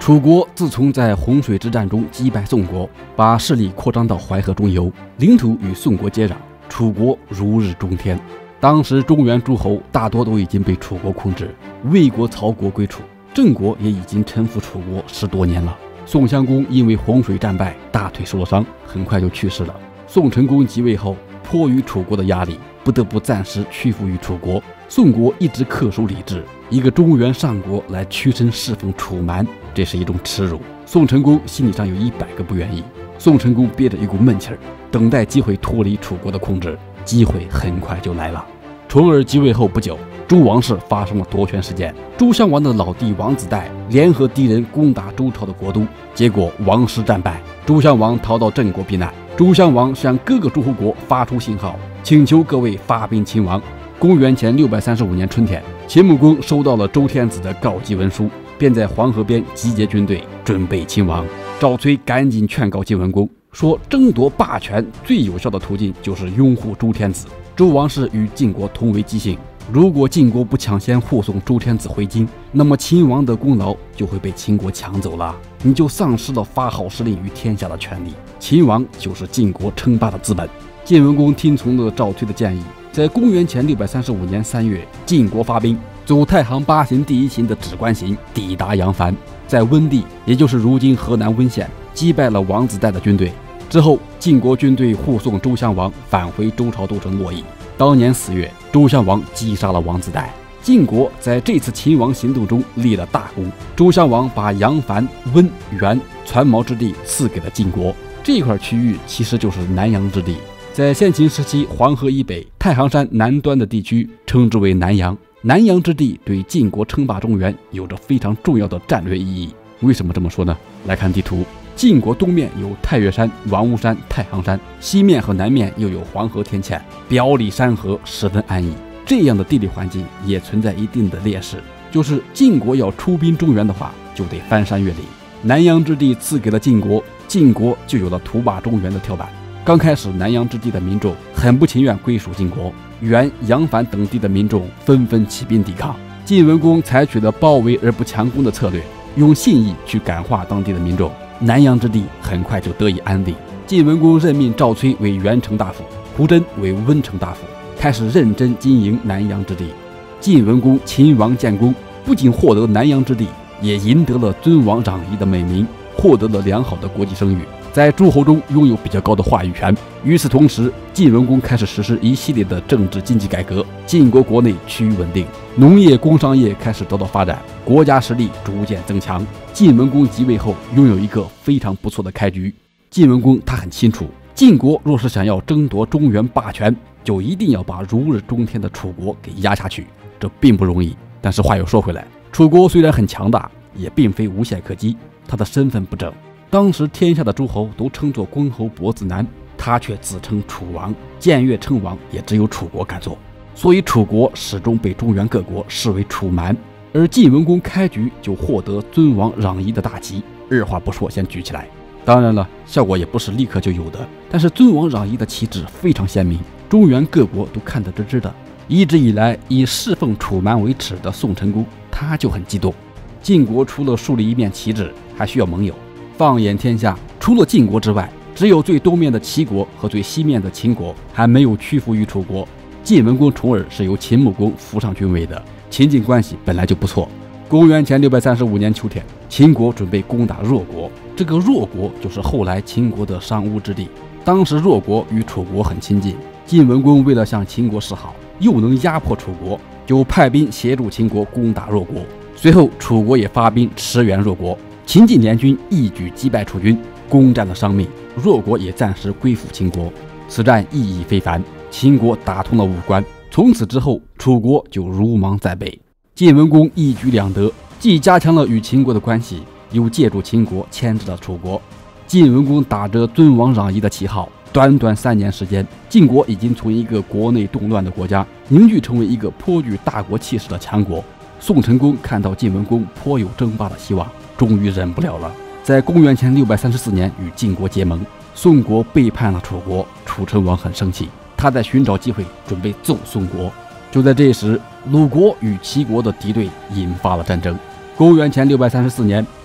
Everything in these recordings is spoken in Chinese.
楚国自从在洪水之战中击败宋国，把势力扩张到淮河中游，领土与宋国接壤，楚国如日中天。当时中原诸侯大多都已经被楚国控制，魏国、曹国归楚，郑国也已经臣服楚国10多年了。宋襄公因为洪水战败，大腿受了伤，很快就去世了。宋成公即位后，迫于楚国的压力，不得不暂时屈服于楚国。宋国一直恪守礼制，一个中原上国来屈身侍奉楚蛮，这是一种耻辱。宋成公心理上有100个不愿意。宋成公憋着一股闷气儿，等待机会脱离楚国的控制。机会很快就来了。重耳即位后不久，周王室发生了夺权事件。周襄王的老弟王子带联合敌人攻打周朝的国都，结果王师战败，周襄王逃到郑国避难。周襄王向各个诸侯国发出信号，请求各位发兵秦王。公元前635年春天，秦穆公收到了周天子的告急文书，便在黄河边集结军队，准备秦王。赵崔赶紧劝告晋文公，说争夺霸权最有效的途径就是拥护周天子。周王室与晋国同为姬姓，如果晋国不抢先护送周天子回京，那么秦王的功劳就会被秦国抢走了，你就丧失了发号施令于天下的权利。秦王就是晋国称霸的资本。晋文公听从了赵崔的建议，在公元前635年3月，晋国发兵，走太行8行第1行的止关行，抵达阳樊，在温地，也就是如今河南温县，击败了王子带的军队。之后，晋国军队护送周襄王返回周朝都城洛邑。当年4月，周襄王击杀了王子带。晋国在这次秦王行动中立了大功。周襄王把阳樊、温、原、攒毛之地赐给了晋国，这块区域其实就是南阳之地。在先秦时期，黄河以北、太行山南端的地区称之为南阳。南阳之地对晋国称霸中原有着非常重要的战略意义。为什么这么说呢？来看地图，晋国东面有太岳山、王屋山、太行山，西面和南面又有黄河天堑，表里山河，十分安逸。这样的地理环境也存在一定的劣势，就是晋国要出兵中原的话，就得翻山越岭。南阳之地赐给了晋国，晋国就有了图霸中原的跳板。刚开始，南阳之地的民众很不情愿归属晋国，原、阳樊等地的民众纷纷起兵抵抗。晋文公采取了包围而不强攻的策略，用信义去感化当地的民众，南阳之地很快就得以安定。晋文公任命赵崔为元城大夫，胡真为温城大夫，开始认真经营南阳之地。晋文公秦王建功，不仅获得南阳之地，也赢得了尊王攘夷的美名，获得了良好的国际声誉，在诸侯中拥有比较高的话语权。与此同时，晋文公开始实施一系列的政治经济改革，晋国国内趋于稳定，农业、工商业开始得到发展，国家实力逐渐增强。晋文公即位后，拥有一个非常不错的开局。晋文公他很清楚，晋国若是想要争夺中原霸权，就一定要把如日中天的楚国给压下去，这并不容易。但是话又说回来，楚国虽然很强大，也并非无懈可击，他的身份不正。当时天下的诸侯都称作公侯伯子男，他却自称楚王，僭越称王也只有楚国敢做，所以楚国始终被中原各国视为楚蛮。而晋文公开局就获得尊王攘夷的大旗，二话不说先举起来。当然了，效果也不是立刻就有的，但是尊王攘夷的旗帜非常鲜明，中原各国都看得知知的。一直以来以侍奉楚蛮为耻的宋成公，他就很激动。晋国除了树立一面旗帜，还需要盟友。放眼天下，除了晋国之外，只有最东面的齐国和最西面的秦国还没有屈服于楚国。晋文公重耳是由秦穆公扶上君位的，秦晋关系本来就不错。公元前635年秋天，秦国准备攻打弱国，这个弱国就是后来秦国的商巫之地。当时弱国与楚国很亲近，晋文公为了向秦国示好，又能压迫楚国，就派兵协助秦国攻打弱国。随后楚国也发兵驰援弱国，秦晋联军一举击败楚军，攻占了商密，弱国也暂时归附秦国。此战意义非凡，秦国打通了武关，从此之后楚国就如芒在背。晋文公一举两得，既加强了与秦国的关系，又借助秦国牵制了楚国。晋文公打着尊王攘夷的旗号，短短3年时间，晋国已经从一个国内动乱的国家凝聚成为一个颇具大国气势的强国。宋成公看到晋文公颇有争霸的希望，终于忍不了了，在公元前634年与晋国结盟。宋国背叛了楚国，楚成王很生气，他在寻找机会准备揍宋国。就在这时，鲁国与齐国的敌对引发了战争。公元前634年，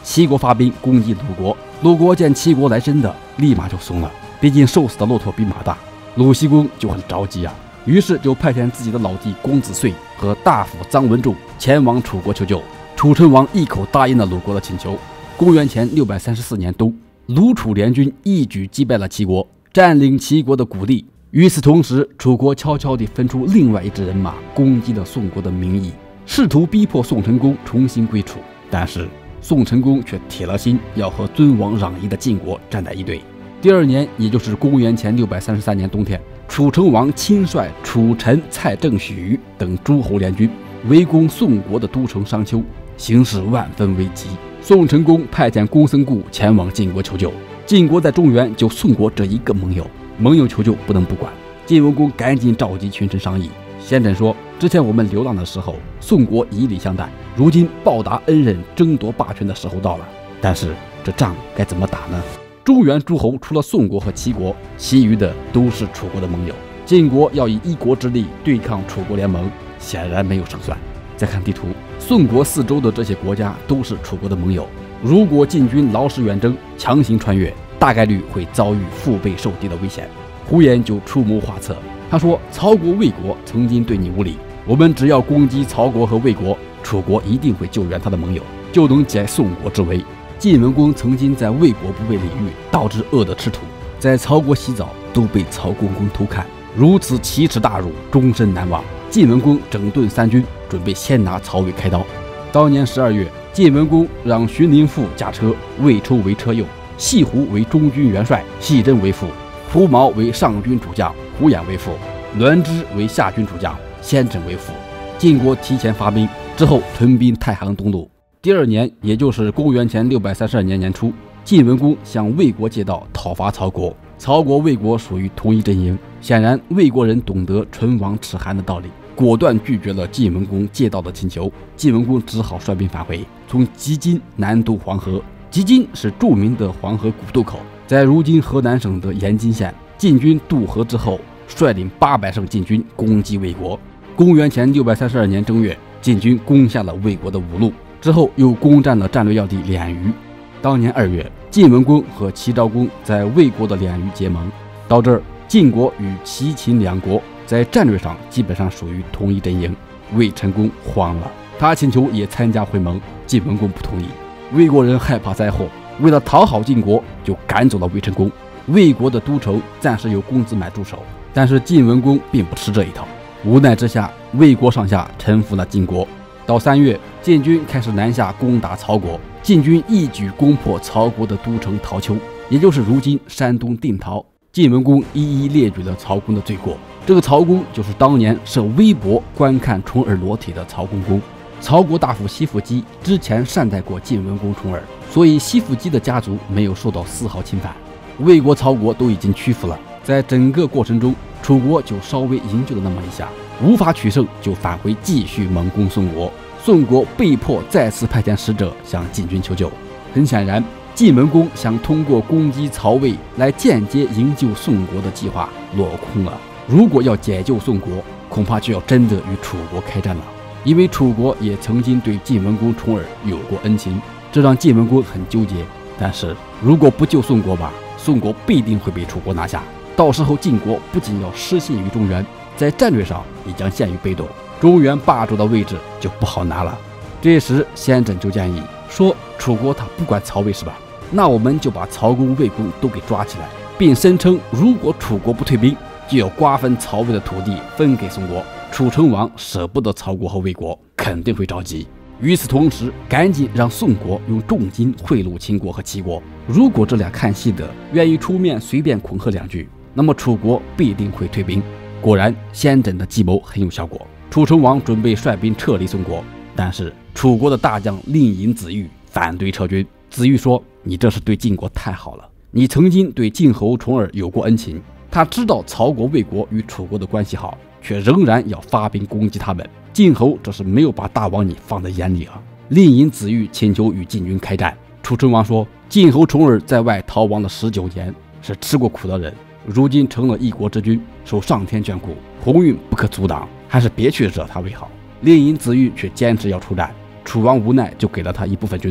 齐国发兵攻击鲁国，鲁国见齐国来真的，立马就怂了，毕竟瘦死的骆驼比马大。鲁僖公就很着急啊，于是就派遣自己的老弟公子遂和大夫臧文仲前往楚国求救。楚成王一口答应了鲁国的请求。公元前634年冬，鲁楚联军一举击败了齐国，占领齐国的谷地。与此同时，楚国悄悄地分出另外一支人马，攻击了宋国的名邑，试图逼迫宋成公重新归楚。但是宋成公却铁了心要和尊王攘夷的晋国站在一队。第二年，也就是公元前633年冬天，楚成王亲率楚臣蔡正许等诸侯联军围攻宋国的都城商丘，形势万分危急。宋成公派遣公孙固前往晋国求救。晋国在中原就宋国这一个盟友，盟友求救不能不管。晋文公赶紧召集群臣商议。先轸说，之前我们流浪的时候，宋国以礼相待，如今报答恩人、争夺霸权的时候到了。但是这仗该怎么打呢？中原诸侯除了宋国和齐国，其余的都是楚国的盟友。晋国要以一国之力对抗楚国联盟，显然没有胜算。再看地图，宋国四周的这些国家都是楚国的盟友。如果晋军劳师远征，强行穿越，大概率会遭遇腹背受敌的危险。呼延就出谋划策，他说：“曹国、魏国曾经对你无礼，我们只要攻击曹国和魏国，楚国一定会救援他的盟友，就能解宋国之围。”晋文公曾经在魏国不被礼遇，导致饿得吃土，在曹国洗澡都被曹公公偷看，如此奇耻大辱，终身难忘。晋文公整顿三军，准备先拿曹魏开刀。当年12月，晋文公让荀林父驾车，魏抽为车右，细胡为中军元帅，细真为副，胡毛为上军主将，胡衍为副，栾枝为下军主将，先轸为副。晋国提前发兵，之后屯兵太行东路。第二年，也就是公元前632年年初，晋文公向魏国借道讨伐曹国。曹国、魏国属于同一阵营，显然魏国人懂得唇亡齿寒的道理，果断拒绝了晋文公借道的请求。晋文公只好率兵返回，从吉金南渡黄河。吉金是著名的黄河古渡口，在如今河南省的延津县。晋军渡河之后，率领800乘晋军攻击魏国。公元前632年正月，晋军攻下了魏国的五路，之后又攻占了战略要地滟鱼。当年2月，晋文公和齐昭公在魏国的滟鱼结盟。到这儿，晋国与齐、秦两国在战略上基本上属于同一阵营。魏成公慌了，他请求也参加会盟，晋文公不同意。魏国人害怕灾祸，为了讨好晋国，就赶走了魏成公。魏国的都城暂时由公子买驻守，但是晋文公并不吃这一套。无奈之下，魏国上下臣服了晋国。到3月，晋军开始南下攻打曹国，晋军一举攻破曹国的都城陶丘，也就是如今山东定陶。晋文公一一列举了曹公的罪过。这个曹公就是当年设微博观看重耳裸体的曹公公。曹国大夫西父姬之前善待过晋文公重耳，所以西父姬的家族没有受到丝毫侵犯。魏国、曹国都已经屈服了，在整个过程中，楚国就稍微营救了那么一下，无法取胜，就返回继续猛攻宋国。宋国被迫再次派遣使者向晋军求救。很显然，晋文公想通过攻击曹魏来间接营救宋国的计划落空了。如果要解救宋国，恐怕就要真的与楚国开战了，因为楚国也曾经对晋文公重耳有过恩情，这让晋文公很纠结。但是如果不救宋国吧，宋国必定会被楚国拿下，到时候晋国不仅要失信于中原，在战略上也将陷于被动，中原霸主的位置就不好拿了。这时先轸就建议说，楚国他不管曹魏是吧？那我们就把曹公、魏公都给抓起来，并声称如果楚国不退兵，就要瓜分曹魏的土地分给宋国。楚成王舍不得曹国和魏国，肯定会着急。与此同时，赶紧让宋国用重金贿赂秦国和齐国。如果这俩看戏的愿意出面随便恐吓2句，那么楚国必定会退兵。果然，先轸的计谋很有效果。楚成王准备率兵撤离宋国，但是楚国的大将令尹子玉反对撤军。子玉说：“你这是对晋国太好了，你曾经对晋侯重耳有过恩情。”他知道曹国、魏国与楚国的关系好，却仍然要发兵攻击他们。晋侯这是没有把大王你放在眼里啊！令尹子玉请求与晋军开战。楚成王说：“晋侯重耳在外逃亡了19年，是吃过苦的人，如今成了一国之君，受上天眷顾，鸿运不可阻挡，还是别去惹他为好。”令尹子玉却坚持要出战，楚王无奈就给了他一部分军队，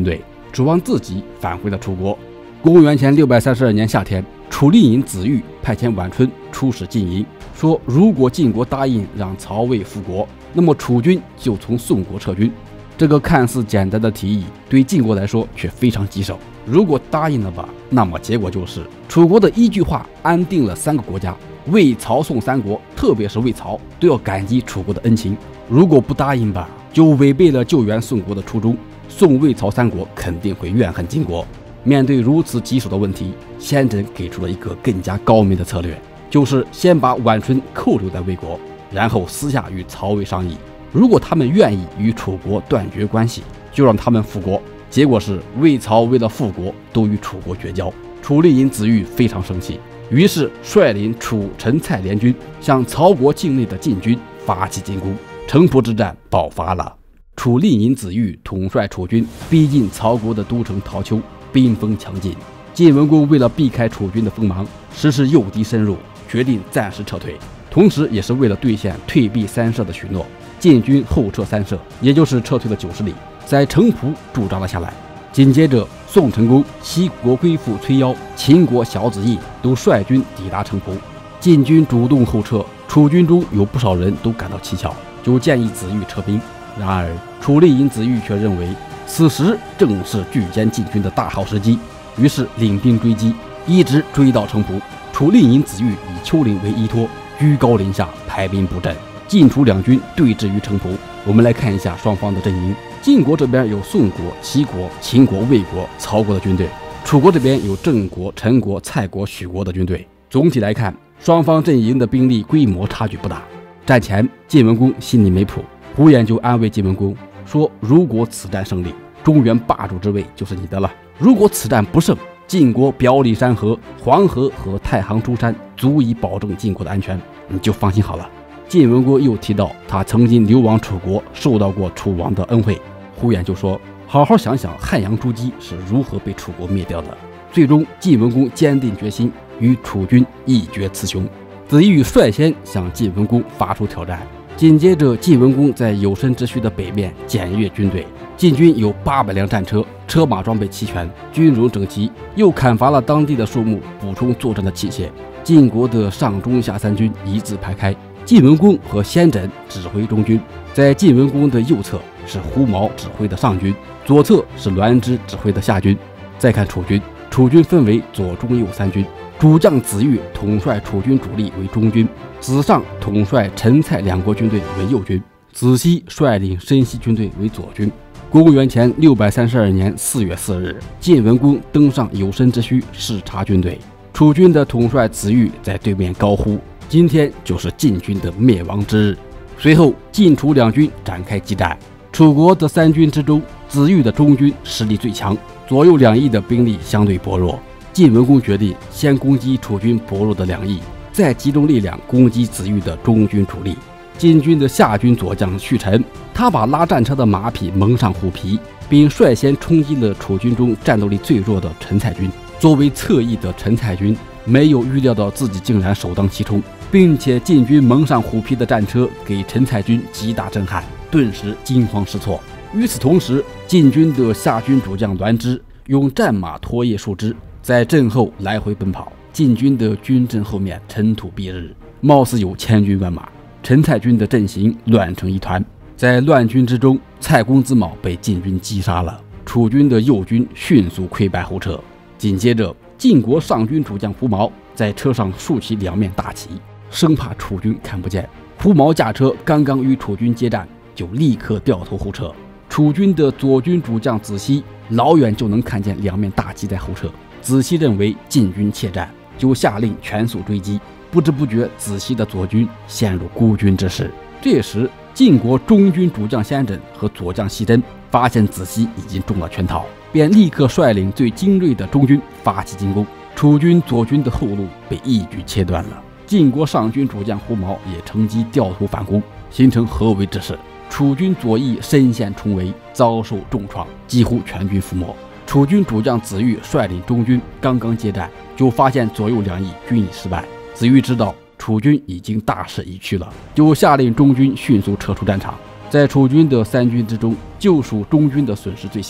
指望自己返回了楚国。公元前632年夏天，楚令尹子玉派遣宛春出使晋营，说如果晋国答应让曹魏复国，那么楚军就从宋国撤军。这个看似简单的提议，对晋国来说却非常棘手。如果答应了吧，那么结果就是楚国的一句话安定了3个国家，魏、曹、宋3国，特别是魏、曹都要感激楚国的恩情。如果不答应吧，就违背了救援宋国的初衷，宋、魏、曹3国肯定会怨恨晋国。面对如此棘手的问题，先轸给出了一个更加高明的策略，就是先把宛春扣留在魏国，然后私下与曹魏商议，如果他们愿意与楚国断绝关系，就让他们复国。结果是魏、曹为了复国都与楚国绝交。楚令尹子玉非常生气，于是率领楚、陈、蔡联军向曹国境内的晋军发起进攻，城濮之战爆发了。楚令尹子玉统帅楚军逼近曹国的都城陶丘，兵锋强劲。晋文公为了避开楚军的锋芒，实施诱敌深入，决定暂时撤退，同时也是为了兑现退避三舍的许诺。晋军后撤3舍，也就是撤退了90里，在城濮驻扎了下来。紧接着，宋成公、齐国归父崔夭、秦国小子印都率军抵达城濮。晋军主动后撤，楚军中有不少人都感到蹊跷，就建议子玉撤兵。然而，楚令尹子玉却认为此时正是拒歼晋军的大好时机，于是领兵追击，一直追到城濮。楚令尹子玉以丘陵为依托，居高临下排兵布阵，晋楚两军对峙于城濮。我们来看一下双方的阵营。晋国这边有宋国、齐国、秦国、魏国、曹国的军队，楚国这边有郑国、陈国、蔡国、许国的军队。总体来看，双方阵营的兵力规模差距不大。战前，晋文公心里没谱，胡偃就安慰晋文公说，如果此战胜利，中原霸主之位就是你的了；如果此战不胜，晋国表里山河、黄河和太行诸山足以保证晋国的安全，你就放心好了。晋文公又提到他曾经流亡楚国，受到过楚王的恩惠。胡偃就说，好好想想汉阳诸姬是如何被楚国灭掉的。最终，晋文公坚定决心与楚军一决雌雄。子玉率先向晋文公发出挑战，紧接着晋文公在有生之墟的北面检阅军队，晋军有800辆战车，车马装备齐全，军容整齐，又砍伐了当地的树木，补充作战的器械。晋国的上中下3军一字排开，晋文公和先轸指挥中军，在晋文公的右侧是胡毛指挥的上军，左侧是栾枝指挥的下军。再看楚军，楚军分为左、中、右3军，主将子玉统帅楚军主力为中军，子上统帅陈、蔡2国军队为右军，子西率领申西军队为左军。公元前632年4月4日，晋文公登上有生之墟视察军队，楚军的统帅子玉在对面高呼，今天就是晋军的灭亡之日。随后，晋楚两军展开激战。楚国的3军之中，子玉的中军实力最强，左右两翼的兵力相对薄弱。晋文公决定先攻击楚军薄弱的两翼，再集中力量攻击子玉的中军主力。晋军的下军左将胥臣，他把拉战车的马匹蒙上虎皮，并率先冲击了楚军中战斗力最弱的陈蔡军。作为侧翼的陈蔡军没有预料到自己竟然首当其冲，并且晋军蒙上虎皮的战车给陈蔡军极大震撼，顿时惊慌失措。与此同时，晋军的下军主将栾枝用战马拖曳树枝，在阵后来回奔跑。晋军的军阵后面尘土蔽日，貌似有千军万马。陈蔡军的阵型乱成一团，在乱军之中，蔡公子卯被晋军击杀了。楚军的右军迅速溃败后撤。紧接着，晋国上军主将胡毛在车上竖起2面大旗，生怕楚军看不见。胡毛驾车刚刚与楚军接战，就立刻掉头后撤。楚军的左军主将子西老远就能看见2面大旗在后撤，子西认为晋军怯战，就下令全速追击。不知不觉，子西的左军陷入孤军之势。这时，晋国中军主将先轸和左将西真发现子西已经中了圈套，便立刻率领最精锐的中军发起进攻。楚军左军的后路被一举切断了。晋国上军主将胡毛也乘机掉头反攻，形成合围之势。楚军左翼深陷重围，遭受重创，几乎全军覆没。楚军主将子玉率领中军刚刚接战，就发现左右两翼均已失败。子玉知道楚军已经大势已去了，就下令中军迅速撤出战场。在楚军的3军之中，就属中军的损失最小。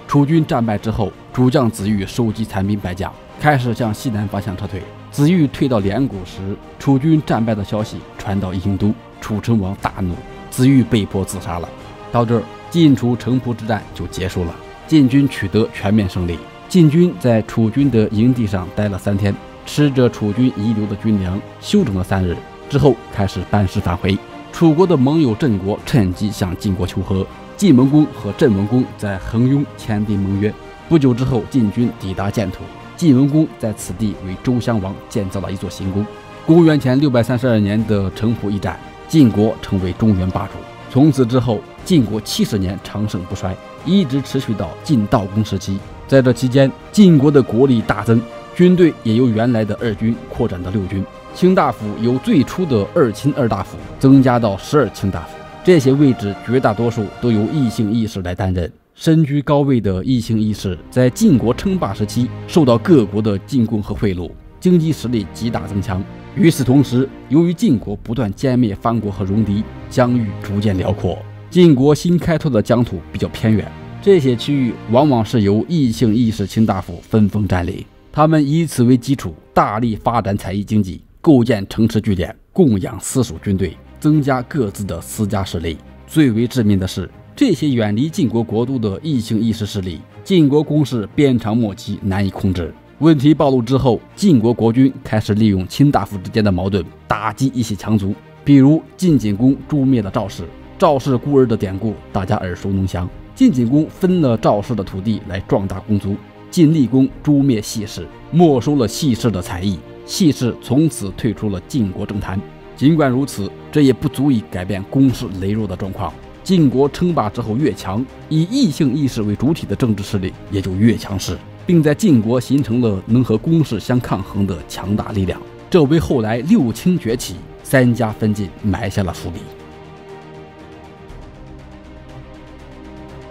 楚军战败之后，主将子玉收集残兵败将，开始向西南方向撤退。子玉退到连谷时，楚军战败的消息传到郢都，楚成王大怒，子玉被迫自杀了。到这儿，晋楚城濮之战就结束了，晋军取得全面胜利。晋军在楚军的营地上待了3天，吃着楚军遗留的军粮，休整了3日之后，开始班师返回。楚国的盟友郑国趁机向晋国求和，晋文公和郑文公在衡雍签订盟约。不久之后，晋军抵达建土，晋文公在此地为周襄王建造了一座行宫。公元前632年的城濮一战，晋国成为中原霸主。从此之后，晋国70年长盛不衰，一直持续到晋悼公时期。在这期间，晋国的国力大增，军队也由原来的2军扩展到6军，卿大夫由最初的2卿2大夫增加到12卿大夫。这些位置绝大多数都由异姓义士来担任。身居高位的异姓义士在晋国称霸时期受到各国的进贡和贿赂，经济实力极大增强。与此同时，由于晋国不断歼灭藩国和戎狄，疆域逐渐辽阔，晋国新开拓的疆土比较偏远，这些区域往往是由异姓义士卿大夫分封占领。他们以此为基础，大力发展采邑经济，构建城池据点，供养私属军队，增加各自的私家势力。最为致命的是，这些远离晋国国都的异姓义士势力，晋国攻势鞭长莫及，难以控制。问题暴露之后，晋国国君开始利用卿大夫之间的矛盾，打击一些强族。比如晋景公诛灭了赵氏，赵氏孤儿的典故大家耳熟能详。晋景公分了赵氏的土地来壮大公族。晋厉公诛灭系氏，没收了系氏的采邑，系氏从此退出了晋国政坛。尽管如此，这也不足以改变攻势羸弱的状况。晋国称霸之后越强，以异姓义士为主体的政治势力也就越强势，并在晋国形成了能和公室相抗衡的强大力量，这为后来6卿崛起、3家分晋埋下了伏笔。